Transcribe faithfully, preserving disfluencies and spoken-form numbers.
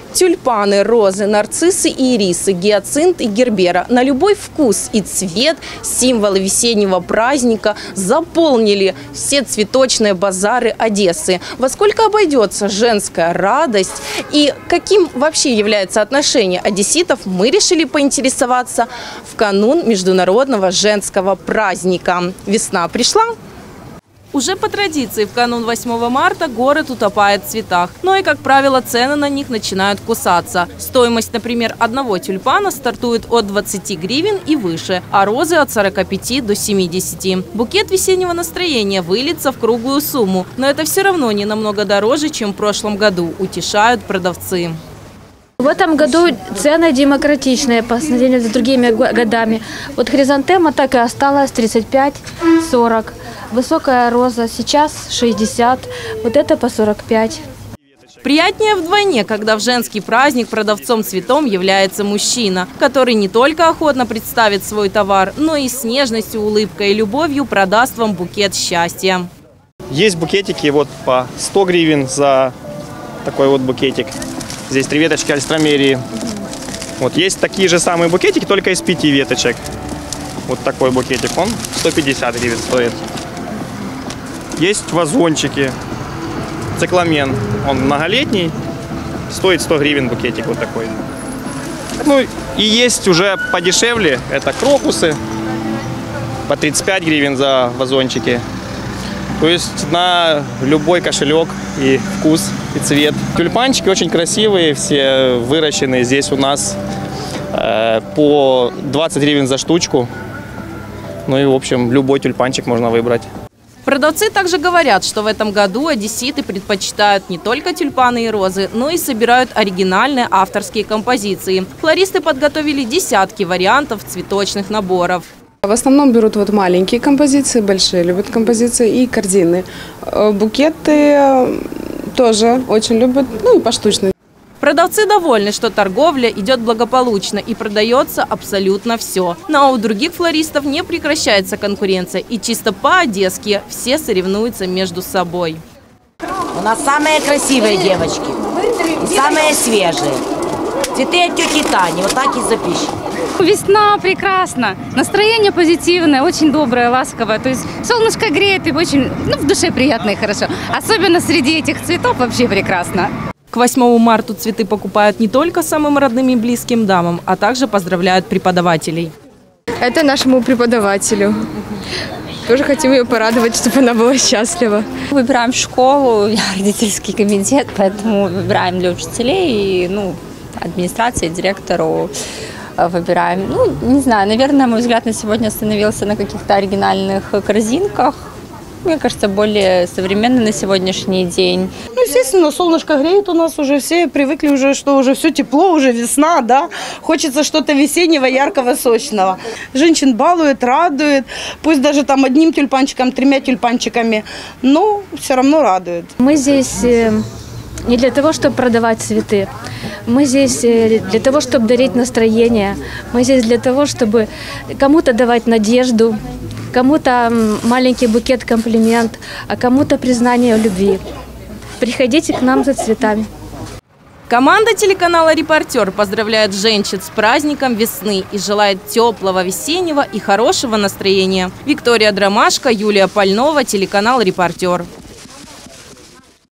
Тюльпаны, розы, нарциссы и ирисы, гиацинт и гербера на любой вкус и цвет символы весеннего праздника заполнили все цветочные базары Одессы. Во сколько обойдется женская радость и каким вообще является отношение одесситов, мы решили поинтересоваться в канун Международного женского праздника. Весна пришла? Уже по традиции в канун восьмого марта город утопает в цветах. Но и, как правило, цены на них начинают кусаться. Стоимость, например, одного тюльпана стартует от двадцати гривен и выше, а розы от сорока пяти до семидесяти. Букет весеннего настроения выльется в круглую сумму. Но это все равно не намного дороже, чем в прошлом году, утешают продавцы. В этом году цены демократичные по сравнению с другими годами. Вот хризантема так и осталась тридцать пять — сорок. Высокая роза сейчас шестьдесят, вот это по сорок пять. Приятнее вдвойне, когда в женский праздник продавцом цветом является мужчина, который не только охотно представит свой товар, но и с нежностью, улыбкой и любовью продаст вам букет счастья. Есть букетики вот по сто гривен за такой вот букетик. Здесь три веточки альстромерии. Вот есть такие же самые букетики, только из пяти веточек. Вот такой букетик, он сто пятьдесят гривен стоит. Есть вазончики. Цикламен, он многолетний, стоит сто гривен букетик вот такой. Ну и есть уже подешевле, это крокусы, по тридцать пять гривен за вазончики. То есть на любой кошелек и вкус, и цвет. Тюльпанчики очень красивые, все выращенные здесь у нас э, по двадцать гривен за штучку. Ну и в общем любой тюльпанчик можно выбрать. Продавцы также говорят, что в этом году одесситы предпочитают не только тюльпаны и розы, но и собирают оригинальные авторские композиции. Флористы подготовили десятки вариантов цветочных наборов. В основном берут вот маленькие композиции, большие любят композиции и корзины. Букеты тоже очень любят, ну и поштучные. Продавцы довольны, что торговля идет благополучно и продается абсолютно все. Но у других флористов не прекращается конкуренция. И чисто по-одесски все соревнуются между собой. У нас самые красивые девочки и самые свежие. Цветы от тети Тани, вот так и запишем. Весна прекрасна, настроение позитивное, очень доброе, ласковое. То есть солнышко греет и очень, ну, в душе приятно и хорошо. Особенно среди этих цветов вообще прекрасно. К восьмому марта цветы покупают не только самым родным и близким дамам, а также поздравляют преподавателей. Это нашему преподавателю. Тоже хотим ее порадовать, чтобы она была счастлива. Выбираем школу, я родительский комитет, поэтому выбираем для учителей, и, ну, администрации, директору выбираем. Ну, не знаю, наверное, мой взгляд на сегодня остановился на каких-то оригинальных корзинках. Мне кажется, более современно на сегодняшний день. Ну, естественно, солнышко греет у нас уже, все привыкли уже, что уже все тепло, уже весна, да. Хочется что-то весеннего, яркого, сочного. Женщин балует, радует, пусть даже там одним тюльпанчиком, тремя тюльпанчиками, но все равно радует. Мы здесь не для того, чтобы продавать цветы. Мы здесь для того, чтобы дарить настроение. Мы здесь для того, чтобы кому-то давать надежду, кому-то маленький букет, комплимент, а кому-то признание в любви. Приходите к нам за цветами. Команда телеканала «Репортер» поздравляет женщин с праздником весны и желает теплого весеннего и хорошего настроения. Виктория Дромашко, Юлия Пальнова, телеканал «Репортер».